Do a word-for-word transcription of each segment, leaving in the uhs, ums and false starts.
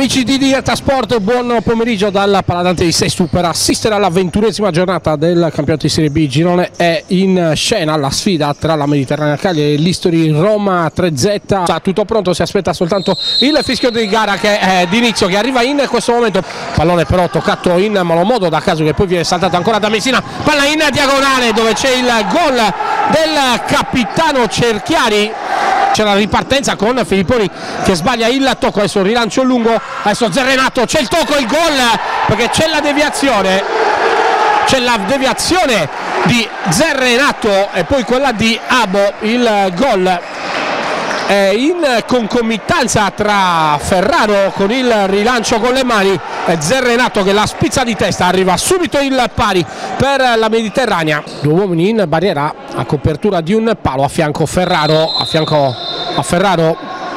Amici di Diretta Sport, buon pomeriggio dalla Paladante di Sesto per assistere alla ventunesima giornata del campionato di Serie B. Girone è in scena la sfida tra la Mediterranea Cagliari e l'History Roma tre Z. Sta tutto pronto, si aspetta soltanto il fischio di gara che è d'inizio, che arriva in questo momento. Pallone però toccato in malo modo da Casu, che poi viene saltato ancora da Messina. Palla in diagonale dove c'è il gol del capitano Cerchiari. C'è la ripartenza con Filipponi che sbaglia il tocco, adesso il rilancio lungo, adesso Zerrenato, c'è il tocco, il gol, perché c'è la deviazione, c'è la deviazione di Zerrenato e poi quella di Abo. Il gol è in concomitanza tra Ferraro con il rilancio con le mani e Zerrenato che la spizza di testa, arriva subito il pari per la Mediterranea. Due uomini in barriera a copertura di un palo, a fianco Ferraro, a fianco a Ferraro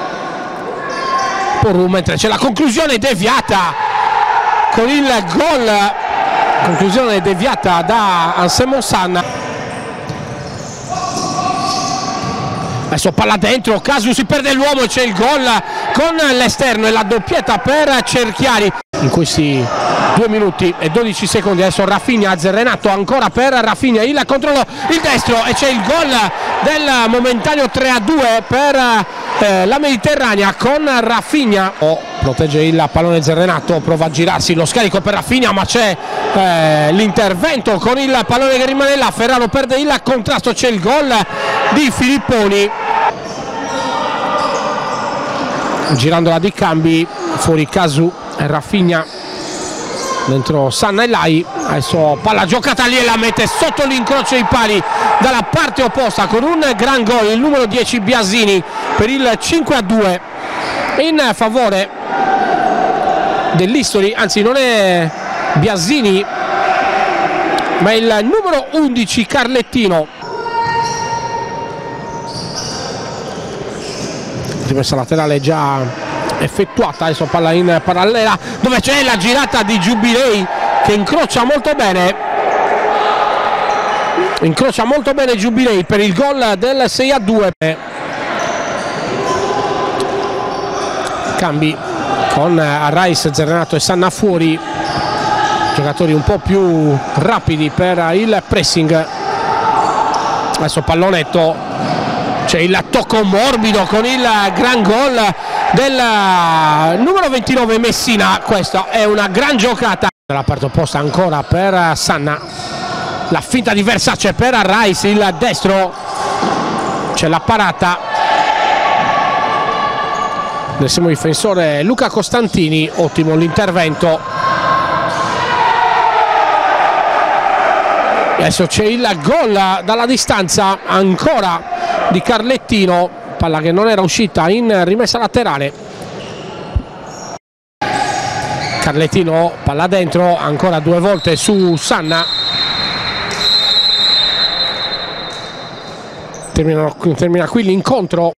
Porru, mentre c'è la conclusione deviata con il gol, conclusione deviata da Anselmo Sanna. Adesso palla dentro, Casu si perde l'uomo e c'è il gol con l'esterno e la doppietta per Cerchiari. In questi due minuti e dodici secondi adesso Rafinha, Zerrenato ancora per Rafinha, il controllo, il destro e c'è il gol del momentaneo tre a due per eh, la Mediterranea con Rafinha. Oh, protegge il pallone Zerrenato, prova a girarsi, lo scarico per Rafinha, ma c'è eh, l'intervento con il pallone che rimane là. Ferraro perde il contrasto, c'è il gol di Filipponi. Girandola di Cambi, fuori Casu e Rafinha, dentro Sanna e Lai. Adesso palla giocata lì e la mette sotto l'incrocio dei pali dalla parte opposta con un gran gol, il numero dieci Biasini per il cinque a due in favore dell'History. Anzi, non è Biasini ma il numero undici Carlettino. Rimessa laterale già effettuata, adesso palla in parallela dove c'è la girata di Giubilei che incrocia molto bene, incrocia molto bene Giubilei per il gol del sei a due. Cambi con Arrais, Zerrenato e Sanna fuori, giocatori un po' più rapidi per il pressing. Adesso pallonetto, c'è il tocco morbido con il gran gol del numero ventinove Messina. Questa è una gran giocata. La parte opposta ancora per Sanna, la finta di Versace per Arrais, il destro, c'è la parata del secondo difensore Luca Costantini. Ottimo l'intervento. Adesso c'è il gol dalla distanza ancora di Carlettino, palla che non era uscita in rimessa laterale. Carlettino, palla dentro ancora due volte su Sanna. Termina, termina qui l'incontro